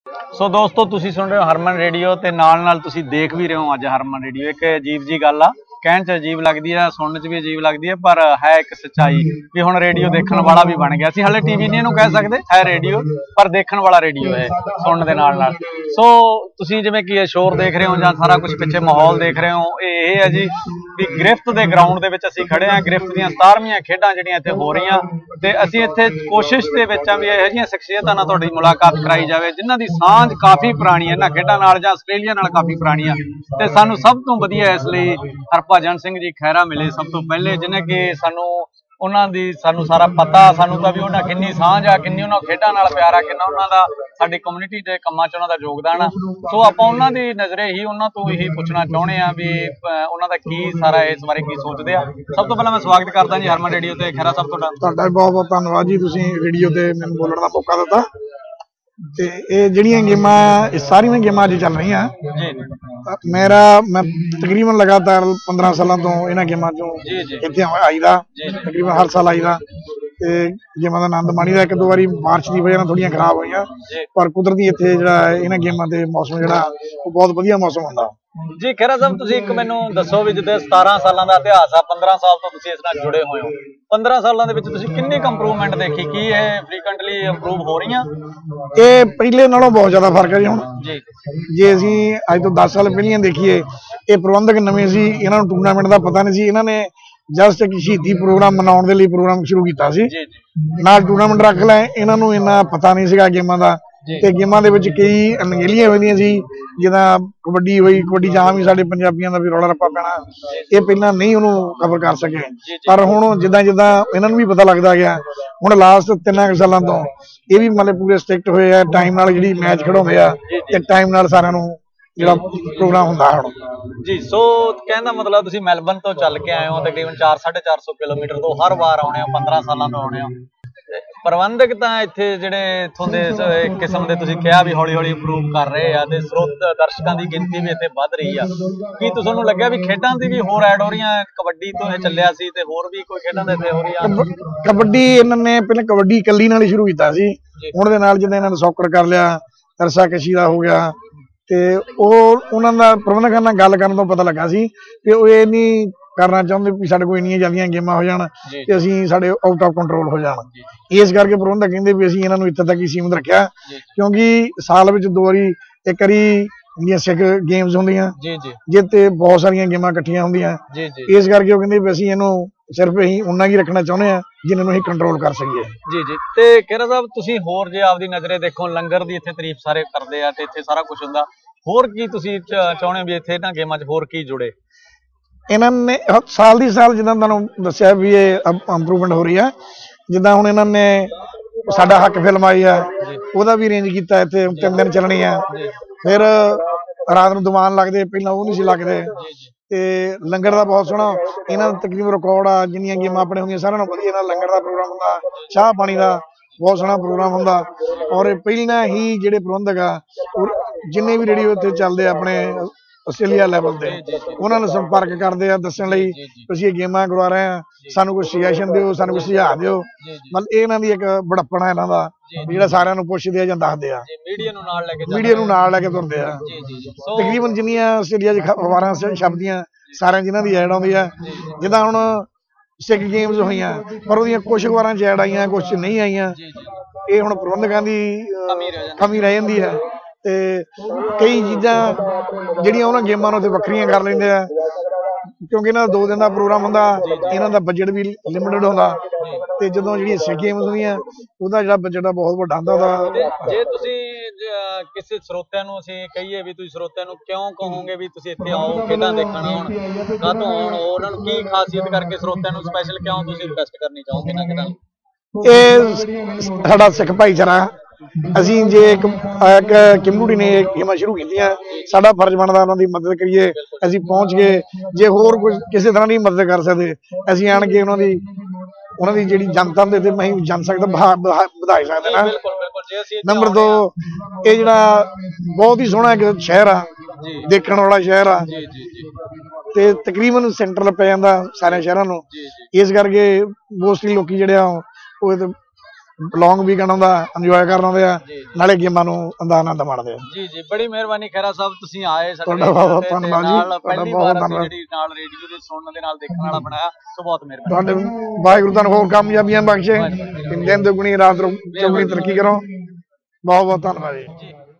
ਸੋ ਦੋਸਤੋ ਤੁਸੀਂ ਸੁਣ ਰਹੇ ਹੋ ਹਰਮਨ ਰੇਡੀਓ ਤੇ ਨਾਲ ਤੁਸੀਂ ਦੇਖ ਵੀ ਰਹੇ ਹੋ ਅੱਜ ਹਰਮਨ ਰੇਡੀਓ। ਇੱਕ ਅਜੀਬ ਜੀ ਗੱਲ ਆ, ਕਹਿਣ 'ਚ ਅਜੀਬ ਲੱਗਦੀ ਆ, ਸੁਣਨ 'ਚ ਵੀ ਅਜੀਬ ਲੱਗਦੀ ਹੈ, ਪਰ ਹੈ ਇੱਕ ਸੱਚਾਈ ਵੀ ਹੁਣ ਰੇਡੀਓ ਦੇਖਣ ਵਾਲਾ ਵੀ ਬਣ ਗਿਆ। ਅਸੀਂ ਹਾਲੇ ਟੀਵੀ ਨਹੀਂ ਇਹਨੂੰ ਕਹਿ ਸਕਦੇ, ਹੈ ਰੇਡੀਓ ਪਰ ਦੇਖਣ ਵਾਲਾ ਰੇਡੀਓ ਹੈ ਸੁਣਨ ਦੇ ਨਾਲ। ਸੋ ਤੁਸੀਂ ਜਿਵੇਂ ਕਿ ਸ਼ੋਰ ਦੇਖ ਰਹੇ ਹੋ ਜਾਂ ਸਾਰਾ ਕੁਝ ਪਿੱਛੇ ਮਾਹੌਲ ਦੇਖ ਰਹੇ ਹੋ, ਇਹ ਹੈ ਜੀ ਵੀ ਗ੍ਰਿਫਤ ਦੇ ਗਰਾਊਂਡ ਦੇ ਵਿੱਚ ਅਸੀਂ ਖੜੇ ਹਾਂ। ਗ੍ਰਿਫਤ ਦੀਆਂ 17ਵੀਆਂ ਖੇਡਾਂ ਜਿਹੜੀਆਂ ਇੱਥੇ ਹੋ ਰਹੀਆਂ ਤੇ ਅਸੀਂ ਇੱਥੇ ਕੋਸ਼ਿਸ਼ ਦੇ ਵਿੱਚ ਆ ਵੀ ਇਹੋ ਜਿਹੀਆਂ ਸ਼ਖਸੀਅਤਾਂ ਨਾਲ ਤੁਹਾਡੀ ਮੁਲਾਕਾਤ ਕਰਾਈ ਜਾਵੇ ਜਿਨ੍ਹਾਂ ਦੀ ਸਾਂਝ ਕਾਫੀ ਪੁਰਾਣੀ ਹੈ ਇਹਨਾਂ ਖੇਡਾਂ ਨਾਲ ਜਾਂ ਆਸਟ੍ਰੇਲੀਆ ਨਾਲ ਕਾਫੀ ਪੁਰਾਣੀ ਆ। ਤੇ ਸਾਨੂੰ ਸਭ ਤੋਂ ਵਧੀਆ ਇਸ ਲਈ ਹਰਭਜਨ ਸਿੰਘ ਜੀ ਖਹਿਰਾ ਮਿਲੇ ਸਭ ਤੋਂ ਪਹਿਲੇ, ਜਿਹਨੇ ਕਿ ਉਹਨਾਂ ਦੀ ਸਾਨੂੰ ਸਾਰਾ ਪਤਾ, ਸਾਨੂੰ ਤਾਂ ਵੀ ਉਹਨਾਂ ਕਿੰਨੀ ਸਾਂਝ ਆ, ਕਿੰਨੀ ਉਹਨਾਂ ਖੇਡਾਂ ਨਾਲ ਪਿਆਰ ਆ, ਕਿੰਨਾ ਉਹਨਾਂ ਦਾ ਸਾਡੀ ਕਮਿਊਨਿਟੀ ਦੇ ਕੰਮਾਂ 'ਚ ਉਹਨਾਂ ਦਾ ਯੋਗਦਾਨ ਆ। ਸੋ ਆਪਾਂ ਉਹਨਾਂ ਦੀ ਨਜ਼ਰੇ ਹੀ ਉਹਨਾਂ ਤੋਂ ਇਹੀ ਪੁੱਛਣਾ ਚਾਹੁੰਦੇ ਆ ਵੀ ਉਹਨਾਂ ਦਾ ਕੀ ਸਾਰਾ ਇਸ ਬਾਰੇ ਕੀ ਸੋਚਦੇ ਆ। ਸਭ ਤੋਂ ਪਹਿਲਾਂ ਮੈਂ ਸਵਾਗਤ ਕਰਦਾ ਜੀ ਹਰਮਨ ਰੇਡੀਓ ਤੇ। ਖਹਿਰਾ ਸਾਹਿਬ ਤੁਹਾਡਾ ਬਹੁਤ ਬਹੁਤ ਧੰਨਵਾਦ ਜੀ, ਤੁਸੀਂ ਰੇਡੀਓ ਤੇ ਮੈਨੂੰ ਬੋਲਣ ਦਾ ਮੌਕਾ ਦਿੱਤਾ। ਤੇ ਇਹ ਜਿਹੜੀਆਂ ਗੇਮਾਂ ਇਹ ਸਾਰੀਆਂ ਗੇਮਾਂ ਅੱਜ ਚੱਲ ਰਹੀਆਂ ਜੀ, ਮੈਂ ਤਕਰੀਬਨ ਲਗਾਤਾਰ 15 ਸਾਲਾਂ ਤੋਂ ਇਹਨਾਂ ਗੇਮਾਂ ਚੋਂ ਇੱਥੇ ਆਈਦਾ, ਤਕਰੀਬਨ ਹਰ ਸਾਲ ਆਈਦਾ ਤੇ ਗੇਮਾਂ ਦਾ ਆਨੰਦ ਮਾਣੀਦਾ। ਇੱਕ ਦੋ ਵਾਰੀ ਬਾਰਿਸ਼ ਦੀ ਵਜ੍ਹਾ ਨਾਲ ਥੋੜੀਆਂ ਖਰਾਬ ਹੋਈਆਂ, ਪਰ ਕੁਦਰਤੀ ਇੱਥੇ ਜਿਹੜਾ ਇਹਨਾਂ ਗੇਮਾਂ ਦੇ ਮੌਸਮ ਜਿਹੜਾ ਉਹ ਬਹੁਤ ਵਧੀਆ ਮੌਸਮ ਹੁੰਦਾ ਜੀ। ਖਹਿਰਾ ਸਾਹਿਬ ਤੁਸੀਂ ਇੱਕ ਮੈਨੂੰ ਦੱਸੋ ਵੀ ਜਿੱਦਾਂ 17 ਸਾਲਾਂ ਦਾ ਇਤਿਹਾਸ ਆ, 15 ਸਾਲ ਤੋਂ ਤੁਸੀਂ ਇਸ ਨਾਲ ਜੁੜੇ ਹੋਏ ਹੋ, 15 ਸਾਲਾਂ ਦੇ ਵਿੱਚ ਤੁਸੀਂ ਕਿੰਨੀ ਕੁ ਇੰਪਰੂਵਮੈਂਟ ਦੇਖੀ? ਕੀ ਇਹ ਫ੍ਰੀਕੁਐਂਟਲੀ ਇੰਪਰੂਵ ਹੋ ਰਹੀਆਂ? ਇਹ ਪਹਿਲੇ ਨਾਲੋਂ ਬਹੁਤ ਜ਼ਿਆਦਾ ਫਰਕ ਹੈ ਜੀ। ਹੁਣ ਜੀ ਜੇ ਅਸੀਂ ਅੱਜ ਤੋਂ 10 ਸਾਲ ਪਹਿਲਾਂ ਦੇਖੀਏ, ਇਹ ਪ੍ਰਬੰਧਕ ਨਵੇਂ ਸੀ, ਇਹਨਾਂ ਨੂੰ ਟੂਰਨਾਮੈਂਟ ਦਾ ਪਤਾ ਨਹੀਂ ਸੀ। ਇਹਨਾਂ ਨੇ ਜਸਟ ਇੱਕ ਸ਼ਹੀਦੀ ਪ੍ਰੋਗਰਾਮ ਮਨਾਉਣ ਦੇ ਲਈ ਪ੍ਰੋਗਰਾਮ ਸ਼ੁਰੂ ਕੀਤਾ ਸੀ, ਨਾਲ ਟੂਰਨਾਮੈਂਟ ਰੱਖ ਲੈ। ਇਹਨਾਂ ਨੂੰ ਇੰਨਾ ਪਤਾ ਨਹੀਂ ਸੀਗਾ ਗੇਮਾਂ ਦਾ, ਤੇ ਗੇਮਾਂ ਦੇ ਵਿੱਚ ਕਈ ਅਣਗਹਿਲੀਆਂ ਹੁੰਦੀਆਂ ਸੀ, ਜਿੱਦਾਂ ਕਬੱਡੀ ਹੋਈ, ਕਬੱਡੀ ਜਾਂ ਵੀ ਸਾਡੇ ਪੰਜਾਬੀਆਂ ਦਾ ਵੀ ਰੌਲਾ ਰੱਪਾ ਪੈਣਾ, ਇਹ ਪਹਿਲਾਂ ਨਹੀਂ ਉਹਨੂੰ ਕਵਰ ਕਰ ਸਕੇ। ਪਰ ਹੁਣ ਜਿੱਦਾਂ ਇਹਨਾਂ ਨੂੰ ਵੀ ਪਤਾ ਲੱਗਦਾ ਗਿਆ, ਹੁਣ ਲਾਸਟ 3 ਸਾਲਾਂ ਤੋਂ ਇਹ ਵੀ ਮਤਲਬ ਪੂਰੇ ਸਟ੍ਰਿਕਟ ਹੋਏ ਆ, ਟਾਈਮ ਨਾਲ ਜਿਹੜੀ ਮੈਚ ਖਿਡਾਉਂਦੇ ਆ ਤੇ ਟਾਈਮ ਨਾਲ ਸਾਰਿਆਂ ਨੂੰ ਜਿਹੜਾ ਪ੍ਰੋਗਰਾਮ ਹੁੰਦਾ ਹੁਣ ਜੀ। ਸੋ ਕਹਿਣ ਦਾ ਮਤਲਬ ਤੁਸੀਂ ਮੈਲਬਨ ਤੋਂ ਚੱਲ ਕੇ ਆਏ ਹੋ, ਤਕਰੀਬਨ 400-450 ਕਿਲੋਮੀਟਰ ਤੋਂ, ਹਰ ਵਾਰ ਆਉਣੇ ਹੋ, 15 ਸਾਲਾਂ ਤੋਂ ਆਉਣੇ ਹੋ। ਪ੍ਰਬੰਧਕ ਤਾਂ ਇੱਥੇ ਜਿਹੜੇ ਇੱਥੋਂ ਦੇ ਇੱਕ ਕਿਸਮ ਦੇ ਤੁਸੀਂ ਕਿਹਾ ਵੀ ਹੌਲੀ ਹੌਲੀ ਇੰਪਰੂਵ ਕਰ ਰਹੇ ਆ ਤੇ ਦਰਸ਼ਕਾਂ ਦੀ ਗਿਣਤੀ ਵੀ ਇੱਥੇ ਵੱਧ ਰਹੀ ਆ। ਕੀ ਤੁਹਾਨੂੰ ਲੱਗਿਆ ਵੀ ਖੇਡਾਂ ਦੀ ਵੀ ਹੋਰ ਐਡ ਹੋ ਰਹੀਆਂ? ਕਬੱਡੀ ਤੋਂ ਇਹ ਚੱਲਿਆ ਸੀ ਤੇ ਹੋਰ ਵੀ ਕੋਈ ਖੇਡਾਂ ਦੇ ਇੱਥੇ ਹੋ ਰਹੀਆਂ? ਕਬੱਡੀ ਇਹਨਾਂ ਨੇ ਪਹਿਲਾਂ ਕਬੱਡੀ ਇਕੱਲੀ ਨਾਲ ਹੀ ਸ਼ੁਰੂ ਕੀਤਾ ਸੀ, ਹੁਣ ਦੇ ਨਾਲ ਜਦੋਂ ਇਹਨਾਂ ਨੇ ਸੌਕਰ ਕਰ ਲਿਆ, ਰਸਾਕਸ਼ੀ ਦਾ ਹੋ ਗਿਆ, ਤੇ ਉਹਨਾਂ ਦਾ ਪ੍ਰਬੰਧਕਾਂ ਨਾਲ ਗੱਲ ਕਰਨ ਤੋਂ ਪਤਾ ਲੱਗਾ ਸੀ ਕਿ ਉਹ ਇਹ ਨਹੀਂ ਕਰਨਾ ਚਾਹੁੰਦੇ ਵੀ ਸਾਡੇ ਕੋਲ ਇੰਨੀਆਂ ਜ਼ਿਆਦੀਆਂ ਗੇਮਾਂ ਹੋ ਜਾਣ ਕਿ ਅਸੀਂ ਸਾਡੇ ਆਊਟ ਆਫ ਕੰਟਰੋਲ ਹੋ ਜਾਣ। ਇਸ ਕਰਕੇ ਪ੍ਰਬੰਧਕ ਕਹਿੰਦੇ ਵੀ ਅਸੀਂ ਇਹਨਾਂ ਨੂੰ ਇੱਥੇ ਤੱਕ ਹੀ ਸੀਮਿਤ ਰੱਖਿਆ, ਕਿਉਂਕਿ ਸਾਲ ਵਿੱਚ 2 ਵਾਰੀ, ਇੱਕ ਵਾਰੀ ਜਿਹੜੀਆਂ ਸਿੱਖ ਗੇਮਸ ਹੁੰਦੀਆਂ ਜਿੱਥੇ ਬਹੁਤ ਸਾਰੀਆਂ ਗੇਮਾਂ ਇਕੱਠੀਆਂ ਹੁੰਦੀਆਂ, ਇਸ ਕਰਕੇ ਉਹ ਕਹਿੰਦੇ ਵੀ ਅਸੀਂ ਇਹਨੂੰ ਸਿਰਫ ਅਸੀਂ ਉਨਾ ਹੀ ਰੱਖਣਾ ਚਾਹੁੰਦੇ ਆ ਜਿਨ੍ਹਾਂ ਨੂੰ ਅਸੀਂ ਕੰਟਰੋਲ ਕਰ ਸਕੀਏ। ਜੀ ਤੇ ਖਹਿਰਾ ਸਾਹਿਬ ਤੁਸੀਂ ਹੋਰ ਜੇ ਆਪਦੀ ਨਜ਼ਰੇ ਦੇਖੋ, ਲੰਗਰ ਦੀ ਇੱਥੇ ਤਾਰੀਫ ਸਾਰੇ ਕਰਦੇ ਆ ਤੇ ਇੱਥੇ ਸਾਰਾ ਕੁਝ ਹੁੰਦਾ, ਹੋਰ ਕੀ ਤੁਸੀਂ ਚਾਹੁੰਦੇ ਵੀ ਇੱਥੇ ਇਹਨਾਂ ਗੇਮਾਂ 'ਚ ਹੋਰ ਕੀ ਜੁੜੇ? ਇਹਨਾਂ ਨੇ ਸਾਲ ਦੀ ਸਾਲ ਜਿੱਦਾਂ ਤੁਹਾਨੂੰ ਦੱਸਿਆ ਵੀ ਇਹ ਇੰਪਰੂਵਮੈਂਟ ਹੋ ਰਹੀ ਆ। ਜਿੱਦਾਂ ਹੁਣ ਇਹਨਾਂ ਨੇ ਸਾਡਾ ਹੱਕ ਫਿਲਮ ਆਈ ਆ, ਉਹਦਾ ਵੀ ਅਰੇਂਜ ਕੀਤਾ, ਇੱਥੇ 3 ਦਿਨ ਚੱਲਣੀ ਆ। ਫਿਰ ਰਾਤ ਨੂੰ ਦੀਵਾਨ ਲੱਗਦੇ, ਪਹਿਲਾਂ ਉਹ ਨਹੀਂ ਸੀ ਲੱਗਦੇ। ਤੇ ਲੰਗਰ ਦਾ ਬਹੁਤ ਸੋਹਣਾ ਇਹਨਾਂ ਦਾ ਤਕਰੀਬਨ ਰਿਕਾਰਡ ਆ, ਜਿੰਨੀਆਂ ਗੇਮਾਂ ਆਪਣੇ ਹੁੰਦੀਆਂ ਸਾਰਿਆਂ ਨੂੰ ਵਧੀਆ ਇਹਨਾਂ ਲੰਗਰ ਦਾ ਪ੍ਰੋਗਰਾਮ ਹੁੰਦਾ, ਚਾਹ ਪਾਣੀ ਦਾ ਬਹੁਤ ਸੋਹਣਾ ਪ੍ਰੋਗਰਾਮ ਹੁੰਦਾ। ਔਰ ਪਹਿਲਾਂ ਹੀ ਜਿਹੜੇ ਪ੍ਰਬੰਧਕ ਆ ਜਿੰਨੇ ਵੀ ਰੇਡੀਓ ਉੱਤੇ ਚੱਲਦੇ ਆਪਣੇ ਆਸਟ੍ਰੇਲੀਆ ਲੈਵਲ ਤੇ, ਉਹਨਾਂ ਨੂੰ ਸੰਪਰਕ ਕਰਦੇ ਆ ਦੱਸਣ ਲਈ ਤੁਸੀਂ ਇਹ ਗੇਮਾਂ ਕਰਵਾ ਰਹੇ ਆ, ਸਾਨੂੰ ਕੋਈ ਸੁਜੈਸ਼ਨ ਦਿਓ, ਸਾਨੂੰ ਕੋਈ ਸੁਝਾਅ ਦਿਓ। ਮਤਲਬ ਇਹ ਇਹਨਾਂ ਦੀ ਇੱਕ ਬੜੱਪਣਾ ਇਹਨਾਂ ਦਾ, ਜਿਹੜਾ ਸਾਰਿਆਂ ਨੂੰ ਪੁੱਛਦੇ ਆ ਜਾਂ ਦੱਸਦੇ ਆ, ਮੀਡੀਆ ਨੂੰ ਨਾਲ ਲੈ ਕੇ ਤੁਰਦੇ ਆ। ਤਕਰੀਬਨ ਜਿੰਨੀਆਂ ਆਸਟ੍ਰੇਲੀਆ 'ਚ ਅਖਬਾਰਾਂ ਛਪਦੀਆਂ ਸਾਰਿਆਂ ਜਿਨ੍ਹਾਂ ਦੀ ਐਡ ਆਉਂਦੀ ਆ, ਜਿੱਦਾਂ ਹੁਣ ਸਿੱਖ ਗੇਮਸ ਹੋਈਆਂ ਪਰ ਉਹਦੀਆਂ ਕੁਛ ਅਖਬਾਰਾਂ 'ਚ ਐਡ ਆਈਆਂ, ਕੁਛ ਨਹੀਂ ਆਈਆਂ। ਇਹ ਹੁਣ ਪ੍ਰਬੰਧਕਾਂ ਦੀ ਕਮੀ ਰਹਿ ਜਾਂਦੀ ਹੈ, ਤੇ ਕਈ ਚੀਜ਼ਾਂ ਜਿਹੜੀਆਂ ਉਹਨਾਂ ਗੇਮਾਂ ਨੂੰ ਉੱਥੇ ਵੱਖਰੀਆਂ ਕਰ ਲੈਂਦੇ ਆ, ਕਿਉਂਕਿ ਇਹਨਾਂ ਦਾ 2 ਦਿਨ ਦਾ ਪ੍ਰੋਗਰਾਮ ਹੁੰਦਾ, ਇਹਨਾਂ ਦਾ ਬਜਟ ਵੀ ਲਿਮਿਟਡ ਹੁੰਦਾ, ਤੇ ਜਦੋਂ ਜਿਹੜੀਆਂ ਸਿੱਖ ਗੇਮਸ ਹੁੰਦੀਆਂ ਉਹਦਾ ਜਿਹੜਾ ਬਜਟ ਆ ਬਹੁਤ ਵੱਡਾ ਹੁੰਦਾ ਉਹਦਾ। ਜੇ ਤੁਸੀਂ ਕਿਸੇ ਸਰੋਤਿਆਂ ਨੂੰ ਅਸੀਂ ਕਹੀਏ ਵੀ ਤੁਸੀਂ ਸਰੋਤਿਆਂ ਨੂੰ ਕਿਉਂ ਕਹੋਗੇ ਵੀ ਤੁਸੀਂ ਇੱਥੇ ਆਓ ਖੇਡਾਂ ਦੇਖਣ ਆਉਣ, ਕਾਹਤੋਂ ਆਉਣ, ਉਹਨਾਂ ਨੂੰ ਕੀ ਖਾਸੀਅਤ ਕਰਕੇ ਸਰੋਤਿਆਂ ਨੂੰ ਸਪੈਸ਼ਲ ਕਿਉਂ ਤੁਸੀਂ ਰਿਕਵੈਸਟ ਕਰਨੀ ਚਾਹੋਗੇ ਇਹਨਾਂ ਖੇਡਾਂ? ਇਹ ਸਾਡਾ ਸਿੱਖ ਭਾਈਚਾਰਾ, ਅਸੀਂ ਜੇ ਇੱਕ ਕਮਿਊਨਿਟੀ ਨੇ ਗੇਮਾਂ ਸ਼ੁਰੂ ਕੀਤੀਆਂ, ਸਾਡਾ ਫਰਜ਼ ਬਣਦਾ ਉਹਨਾਂ ਦੀ ਮਦਦ ਕਰੀਏ। ਅਸੀਂ ਪਹੁੰਚ ਗਏ, ਜੇ ਹੋਰ ਕੁਝ ਕਿਸੇ ਤਰ੍ਹਾਂ ਦੀ ਮਦਦ ਕਰ ਸਕਦੇ ਅਸੀਂ ਆਣ ਕੇ ਉਹਨਾਂ ਦੀ ਜਿਹੜੀ ਜਨਤਾ ਦੇ ਤੇ ਅਸੀਂ ਜਨਸੰਖਿਆ ਵਧਾਈ ਸਕਦੇ ਨਾ। ਨੰਬਰ 2, ਇਹ ਜਿਹੜਾ ਬਹੁਤ ਹੀ ਸੋਹਣਾ ਇੱਕ ਸ਼ਹਿਰ ਆ, ਦੇਖਣ ਵਾਲਾ ਸ਼ਹਿਰ ਆ, ਤੇ ਤਕਰੀਬਨ ਸੈਂਟਰਲ ਪੈ ਜਾਂਦਾ ਸਾਰਿਆਂ ਸ਼ਹਿਰਾਂ ਨੂੰ। ਇਸ ਕਰਕੇ ਮੋਸਟਲੀ ਲੋਕੀ ਜਿਹੜੇ ਆ ਉਹ ਲੌਂਗ ਵੀਕਐਂਡ ਆਉਂਦਾ ਇੰਜੋਏ ਕਰਨ ਆਉਂਦੇ ਆ, ਨਾਲੇ ਗੇਮਾਂ ਨੂੰ ਦਾ ਆਨੰਦ ਮਾਣਦੇ ਆ। ਜੀ ਜੀ, ਬੜੀ ਮਿਹਰਬਾਨੀ ਖਹਿਰਾ ਸਾਹਿਬ, ਤੁਸੀਂ ਆਏ ਸਾਡੇ ਤੁਹਾਡਾ ਬਹੁਤ ਬਹੁਤ ਧੰਨਵਾਦ ਜੀ, ਨਾਲ ਤੁਹਾਡਾ ਪਹਿਲੀ ਬਹੁਤ ਵਾਰ ਅਸੀਂ ਧੰਨਵਾਦ। ਜਿਹੜੀ ਨਾਲ ਰੇਡੀਓ ਦੇ ਸੁਣਨ ਦੇ ਨਾਲ ਦੇਖਣ ਵਾਲਾ ਬਣਾਇਆ, ਸੋ ਬਹੁਤ ਮਿਹਰਬਾਨੀ। ਤੁਹਾਡੇ ਵਾਹਿਗੁਰੂ ਤੁਹਾਨੂੰ ਹੋਰ ਕਾਮਯਾਬੀਆਂ ਬਖਸ਼ੇ, ਦਿਨ ਦੁਗਣੀ ਰਾਤ ਚੌਗੁਣੀ ਤਰੱਕੀ ਕਰੋ। ਬਹੁਤ ਬਹੁਤ ਧੰਨਵਾਦ ਜੀ।